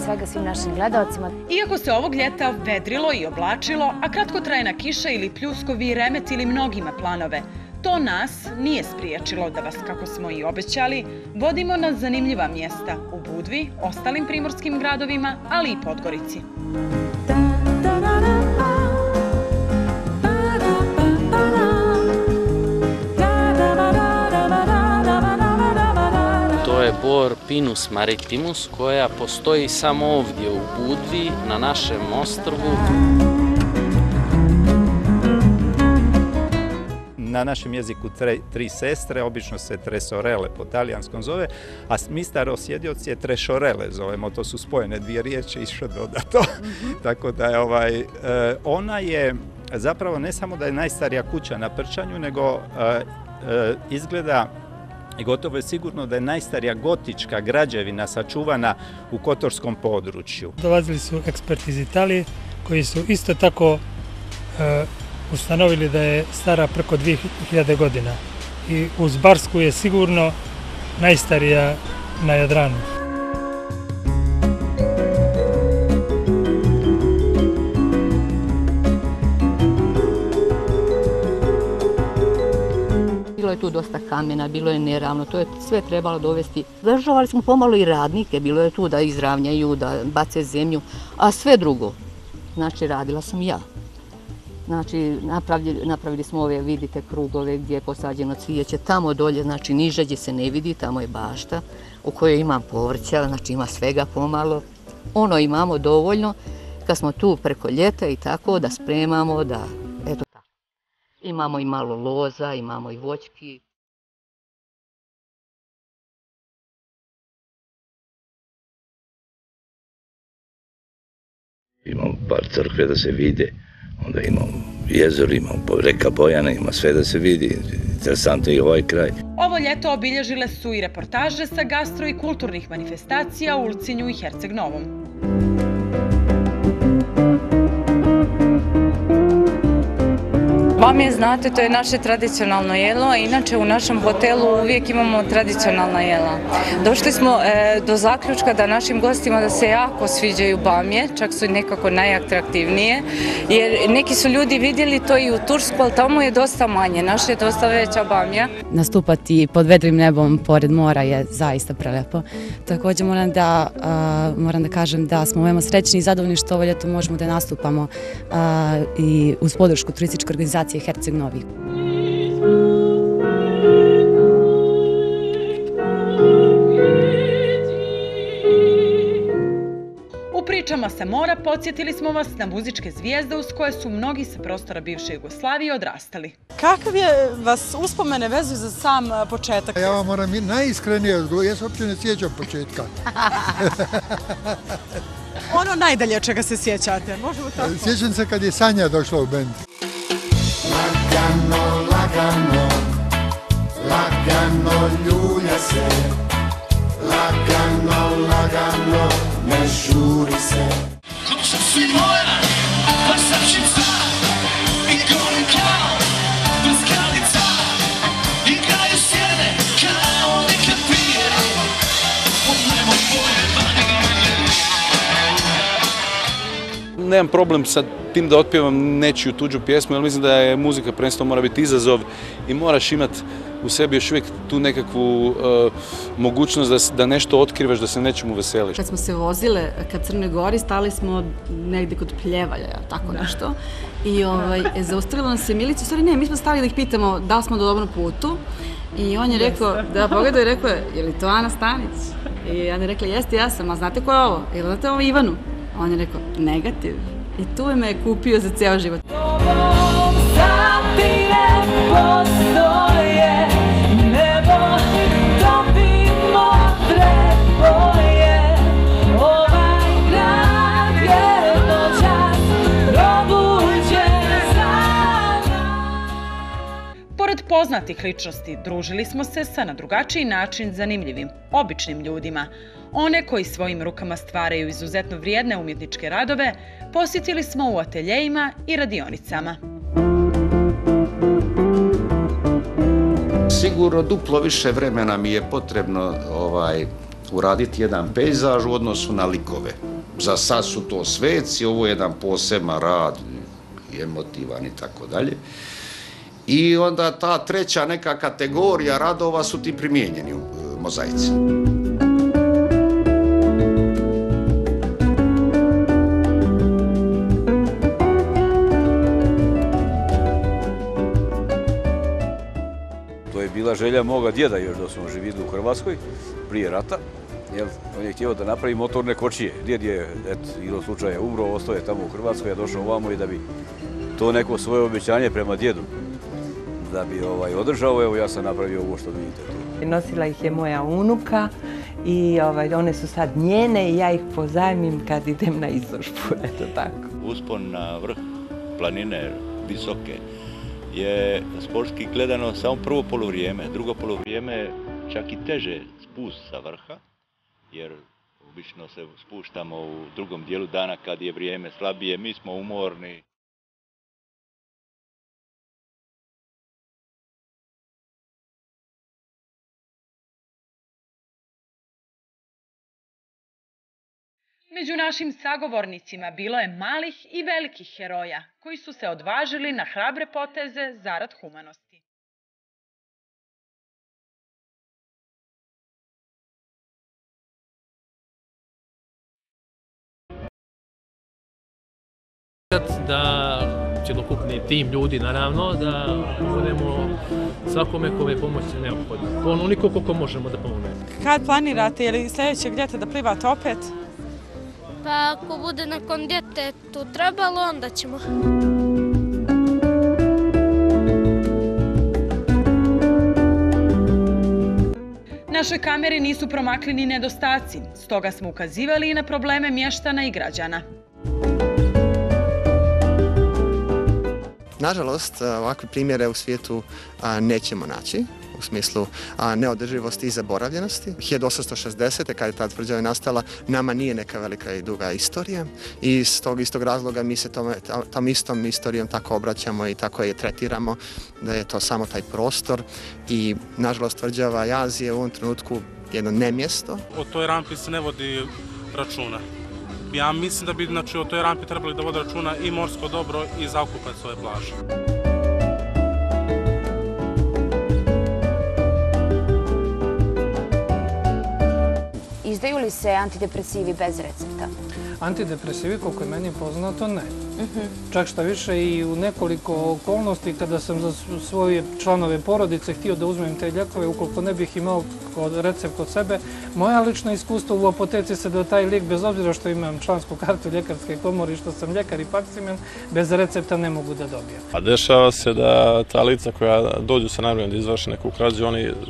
svega svim našim gledalcima. Iako se ovog ljeta vedrilo i oblačilo, a kratkotrajna kiša ili pljuskovi remetili mnogima planove, to nas nije spriječilo da vas, kako smo i obećali, vodimo na zanimljiva mjesta u Budvi, ostalim primorskim gradovima, ali i Podgorici. To je bor Pinus maritimus koja postoji samo ovdje u Budvi, na našem ostrvu. Na našem jeziku tri sestre, obično se tresorele po talijanskom zove, a mi starosjedioci je trešorele zovemo, to su spojene dvije riječi i što dodato. Tako da je ona je zapravo ne samo da je najstarija kuća na Prčanju, nego izgleda i gotovo je sigurno da je najstarija gotička građevina sačuvana u kotorskom području. Dolazili su eksperti iz Italije koji su isto tako ustanovili da je stara preko 2000 godina i uz Barsku je sigurno najstarija na Jadranu. Bilo je tu dosta kamena, bilo je neravno, to je sve trebalo dovesti. Zadržavali smo pomalo i radnike, bilo je tu da izravnjaju, da bace zemlju, a sve drugo, znači radila sam ja. Znači, napravili smo ove, vidite, krugove gdje je posađeno cvijeće. Tamo dolje, znači, niže gdje se ne vidi, tamo je bašta u kojoj ima povrća, znači ima svega pomalo. Ono imamo dovoljno kad smo tu preko ljeta i tako da spremamo, da, eto tako. Imamo i malo loza, imamo i voćki. Imamo par crkve da se vide. Onda imamo jezero, imamo reka Bojana, ima sve da se vidi. Interesantno je ovaj kraj. Ovo ljeto obilježile su i reportaže sa gastro i kulturnih manifestacija u Ulcinju i Herceg Novom. Bamje, znate, to je naše tradicionalno jelo, a inače u našem hotelu uvijek imamo tradicionalna jela. Došli smo do zaključka da našim gostima da se jako sviđaju bamje, čak su nekako najatraktivnije, jer neki su ljudi vidjeli to i u Tursku, ali tamo je dosta manje, naša je dosta veća bamja. Nastupati pod vedrim nebom pored mora je zaista prelepo. Također moram da kažem da smo veoma srećni i zadovoljni što ovo ljeto možemo da nastupamo i uz podršku turističke organizacije Herceg Novi. U pričama sa mora podsjetili smo vas na muzičke zvijezde uz koje su mnogi sa prostora bivše Jugoslavije odrastali. Kakav je vas uspomene vezuju za sam početak? Ja vam moram najiskrenije odgovoriti, ja se uopće ne sjećam početka. Ono najdalje od čega se sjećate, možemo tako? Sjećam se kad je Sanja došla u bend. Lagano, lagano, lagano ljulja se, lagano, lagano, ne žuri se. Ko sam si moja, pasačica, i golim kao, bleskalica, i kraju sjene, kao nekad prije, odnemo tvoje vani. Nemam problem sa tim da otpjevam nečiju tuđu pjesmu, jer mislim da je muzika prvenstveno mora biti izazov i moraš imati u sebi još uvijek tu nekakvu mogućnost da nešto otkrivaš, da se nečemu veseliš. Kad smo se vozile ka Crnoj Gori, stali smo negdje kod Pljevalja, tako nešto. I zaustavila nas je milicija, stvari ne, mi smo stali da ih pitamo da li smo na dobrom putu. I on je rekao, da pogledao i rekao je li to Ana Stanić? I ja je rekla, jeste, ja sam, a znate ko je ovo? Jel znate ovo Ivanu? On je rekao, negativ. I tu me je kupio za ceo život. Pored poznatih ličnosti, družili smo se sa na drugačiji način zanimljivim, običnim ljudima. One koji svojim rukama stvaraju izuzetno vrijedne umjetničke radove, posjetili smo u ateljejima i radionicama. Sigurno duplo više vremena mi je potrebno uraditi jedan pejzaž u odnosu na likove. za sad su to sveci, ovo je jedan poseban rad, emotivan i tako dalje. I onda ta treća neka kategorija radova su ti primijenjeni mozaici. To je bila želja moga djeda još da smo živjeli u Hrvatskoj prije rata. Jer on je htio da napravi motorne kočije. Djed je, igrom slučaja, umro, ostao je tamo u Hrvatskoj, ja došao ovamo i da bi to neko svoje obećanje prema djedu da bi održao, evo ja sam napravio ovo što vidite tu. Nosila ih je moja unuka i one su sad njene i ja ih pozajmim kad idem na izložbu, eto tako. Uspon na vrh planine visoke je sportski gledano samo prvo poluvrijeme, drugo poluvrijeme čak i teže spust sa vrha, jer obično se spuštamo u drugom dijelu dana kad je vrijeme slabije, mi smo umorni. Među našim sagovornicima bilo je malih i velikih heroja, koji su se odvažili na hrabre poteze zarad humanosti. Da cjelokupni tim ljudi, naravno, da budemo svakome kome je pomoć neophodna. Onoliko koliko možemo da pomognemo. Kad planirate, je li sljedećeg ljeta da plivate opet? Pa ako bude nakon djetetu trebalo, onda ćemo. Našoj kameri nisu promakli ni nedostaci, stoga smo ukazivali i na probleme mještana i građana. Nažalost, ovakve primjere u svijetu nećemo naći, u smislu neodrživosti i zaboravljenosti. 1860. kad je ta tvrđava nastala, nama nije neka velika i duga istorija i iz tog istog razloga mi se tom istom istorijom tako obraćamo i tako je tretiramo, da je to samo taj prostor i nažalost tvrđava Jaz je u ovom trenutku jedno nemjesto. O toj rampi se ne vodi računa. Ja mislim da bi o toj rampi trebali da vode računa i morsko dobro i zakupac ove plaže. Izdaju li se antidepresivi bez recepta? Antidepresivi, koliko je meni poznato, ne. Čak šta više i u nekoliko okolnosti kada sam za svoje članove porodice htio da uzmem te lijekove, ukoliko ne bih imao recept kod sebe, moja lična iskustva u apoteci se da taj lijek, bez obzira što imam člansku kartu ljekarske komore i što sam ljekar i paksimen, bez recepta ne mogu da dobijem. A dešava se da ta lica koja dođu sa namjerom da izvrše neku krađu,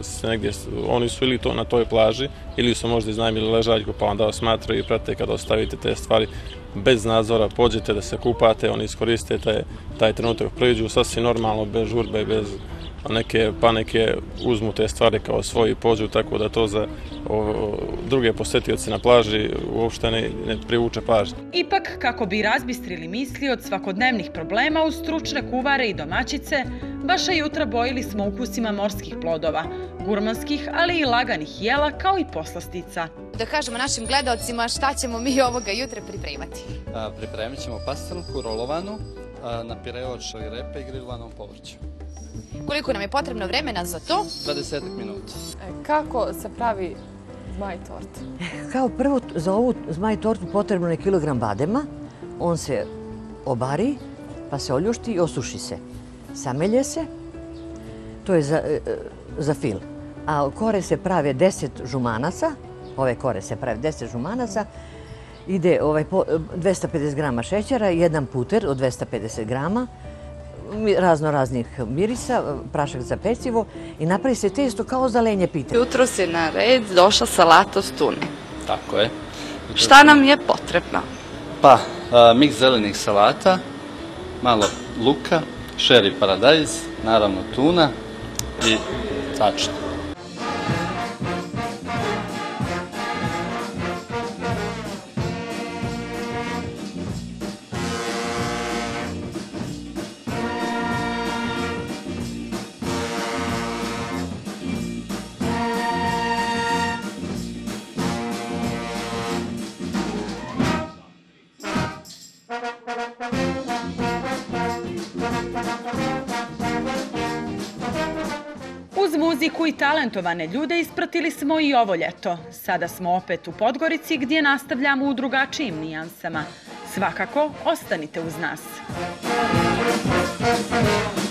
oni su ili to na toj plaži, ili su možda iznajmili ležaljku, pa onda vas smatraju i prate kada ostavite te stvari bez nadzora, pođete da se kupate, oni iskoriste taj trenutak, priđu sasvim normalno, bez žurbe, bez neke panike, uzmu te stvari kao svoji, pođu, tako da to za druge posjetioce na plaži uopšte ne privuče pažnje. Ipak, kako bi razbistrili misli od svakodnevnih problema uz stručne kuvare i domaćice, vaša jutra bojili smo ukusima morskih plodova, gurmanskih, ali i laganih jela kao i poslastica. Da kažemo našim gledalcima šta ćemo mi ovoga jutra pripremati. Pripremit ćemo pastelku rolovanu na pireu od šarirepe i grilovanom povrću. Koliko nam je potrebno vremena za to? 20 minuta. Kako se pravi zmaj tort? Kao prvo, za ovu zmaj tortu potrebno je kilogram badema. On se obari, pa se oljušti i osuši se. Samelje se, to je za fil. A kore se prave 10 žumanaca, ove kore se prave 10 žumanaca, ide 250 grama šećera, jedan puter od 250 grama, razno raznih mirisa, prašak za pecivo i napravi se testo kao za lenje pite. Jutros je na red došla salata od tune. Tako je. Šta nam je potrebno? Pa, miks zelenih salata, malo luka, šeri paradajz, naravno tuna i začin. muziku i talentovane ljude ispratili smo i ovo ljeto. Sada smo opet u Podgorici gdje nastavljamo u drugačijim nijansama. Svakako, ostanite uz nas.